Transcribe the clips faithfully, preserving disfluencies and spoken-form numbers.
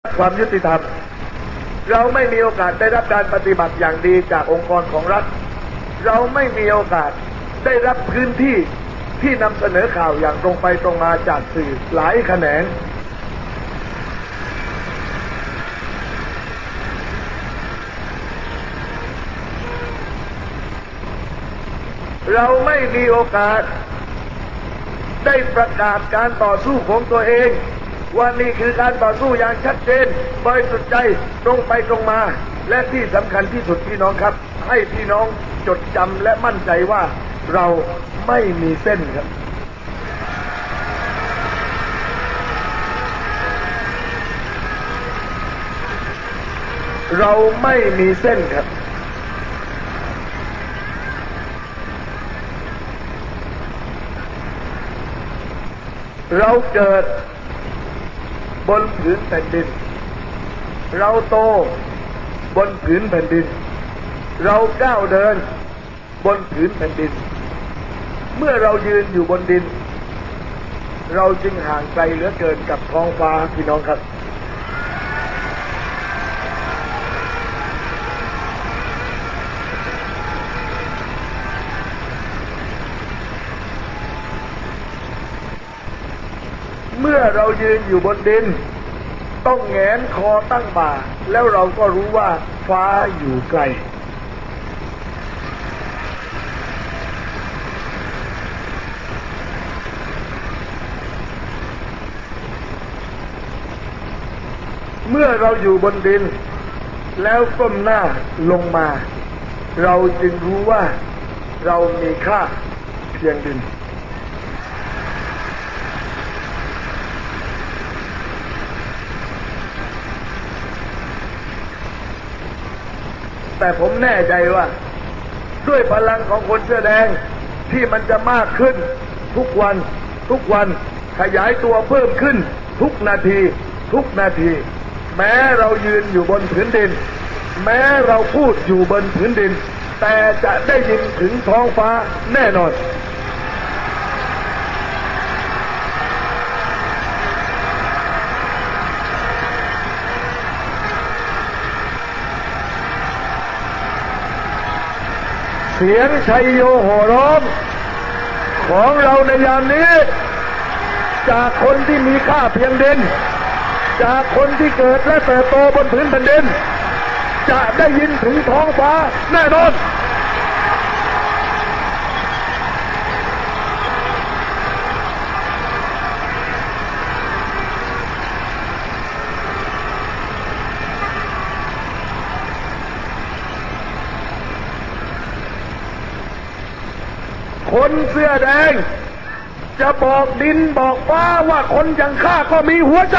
ความยุติธรรมเราไม่มีโอกาสได้รับการปฏิบัติอย่างดีจากองค์กรของรัฐเราไม่มีโอกาสได้รับพื้นที่ที่นำเสนอข่าวอย่างตรงไปตรงมาจากสื่อหลายแขนงเราไม่มีโอกาสได้ประกาศการต่อสู้ของตัวเองว่านี่คือการต่อสู้อย่างชัดเจนบริสุทธิ์ใจตรงไปตรงมาและที่สำคัญที่สุดพี่น้องครับให้พี่น้องจดจำและมั่นใจว่าเราไม่มีเส้นครับเราไม่มีเส้นครับเราเกิดบนผืนแผ่นดินเราโตบนผืนแผ่นดินเราก้าวเดินบนผืนแผ่นดินเมื่อเรายืนอยู่บนดินเราจึงห่างไกลเหลือเกินกับท้องฟ้าพี่น้องครับเมื่อเรายืนอยู่บนดินต้องแหงนคอตั้งบ่าแล้วเราก็รู้ว่าฟ้าอยู่ไกลเมื่อเราอยู่บนดินแล้วก้มหน้าลงมาเราจึงรู้ว่าเรามีค่าเพียงดินแต่ผมแน่ใจว่าด้วยพลังของคนเสื้อแดงที่มันจะมากขึ้นทุกวันทุกวันขยายตัวเพิ่มขึ้นทุกนาทีทุกนาทีแม้เรายืนอยู่บนผืนดินแม้เราพูดอยู่บนผืนดินแต่จะได้ยินถึงท้องฟ้าแน่นอนเสียงชัยโยโห่ร้องของเราในยามนี้จากคนที่มีค่าเพียงดินจากคนที่เกิดและเติบโตบนพื้นแผ่นดินจะได้ยินถึงท้องฟ้าแน่นอนคนเสื้อแดงจะบอกดินบอกฟ้าว่าคนอย่างข้าก็มีหัวใจ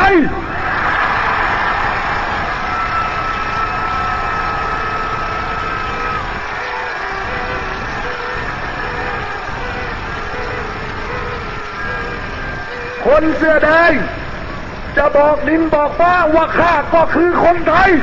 คนเสื้อแดงจะบอกดินบอกฟ้าว่าข้าก็คือคนไทย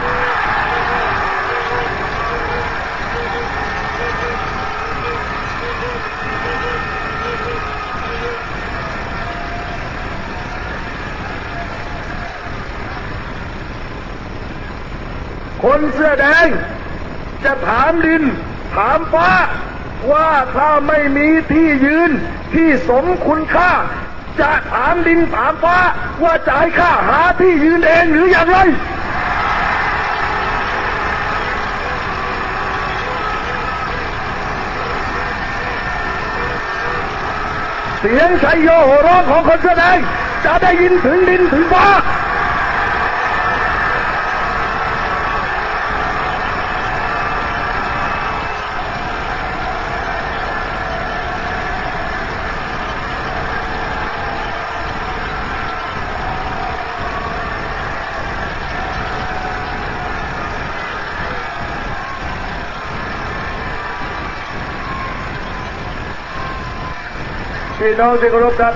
คนเสื้อแดงจะถามดินถามฟ้าว่าถ้าไม่มีที่ยืนที่สมคุณค่าจะถามดินถามฟ้าว่าจะให้ข้าหาที่ยืนเองหรืออย่างไรเสียงชัยโยโห่ร้องของคนเสื้อแดงจะได้ยินถึงดินถึงฟ้าพี่น้องที่เคารพครับ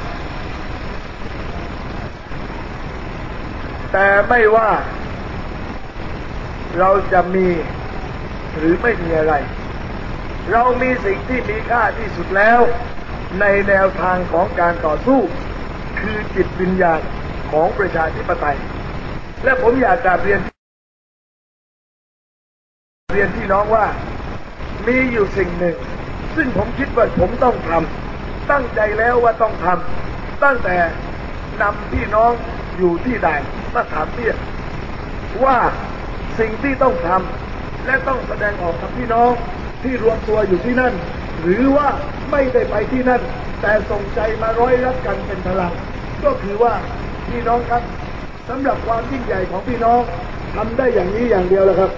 แต่ไม่ว่าเราจะมีหรือไม่มีอะไรเรามีสิ่งที่มีค่าที่สุดแล้วในแนวทางของการต่อสู้ คือจิตวิญญาณของประชาธิปไตยและผมอยากกราบเรียนเรียนพี่น้องว่ามีอยู่สิ่งหนึ่งซึ่งผมคิดว่าผมต้องทำตั้งใจแล้วว่าต้องทำตั้งแต่นำพี่น้องอยู่ที่ด่านมะขามเตี้ยว่าสิ่งที่ต้องทำและต้องแสดงออกกับพี่น้องที่รวมตัวอยู่ที่นั่นหรือว่าไม่ได้ไปที่นั่นแต่ส่งใจมาร้อยรัดกันเป็นพลังก็คือว่าพี่น้องครับสำหรับความยิ่งใหญ่ของพี่น้องทำได้อย่างนี้อย่างเดียวแหละครับ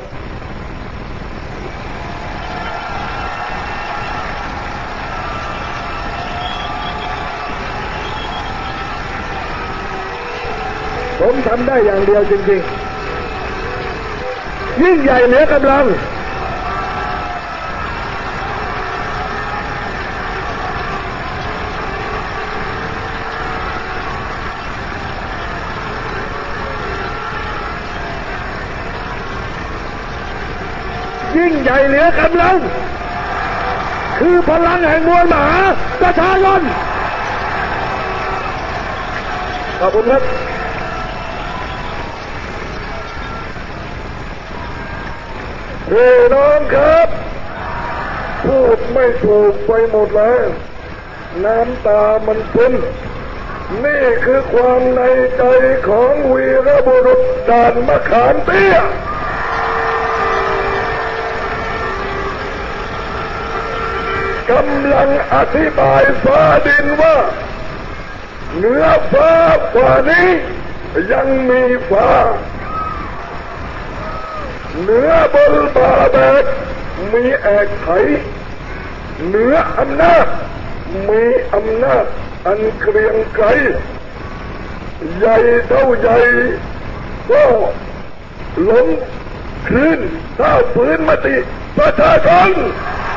ผมทำได้อย่างเดียวจริงๆยิ่งใหญ่เหนือกำลังยิ่งใหญ่เหนือกำลังคือพลังแห่งมวลมหาประชาชนขอบคุณครับพี่น้องครับพูดไม่ถูกไปหมดแล้วน้ำตามันซึมนี่คือความในใจของวีรบุรุษด่านมะขามเตี้ยกำลังอธิบายฟ้าดินว่าเหนือฟ้ากว่านี้ยังมีฟ้าเหนือบนบาแบกมีแอกไถเหนืออำนาจมีอำนาจอันเกรียงไกรใหญ่เท่าใหญ่ก็ล้มคืนถ้าฝืนมติประชาชน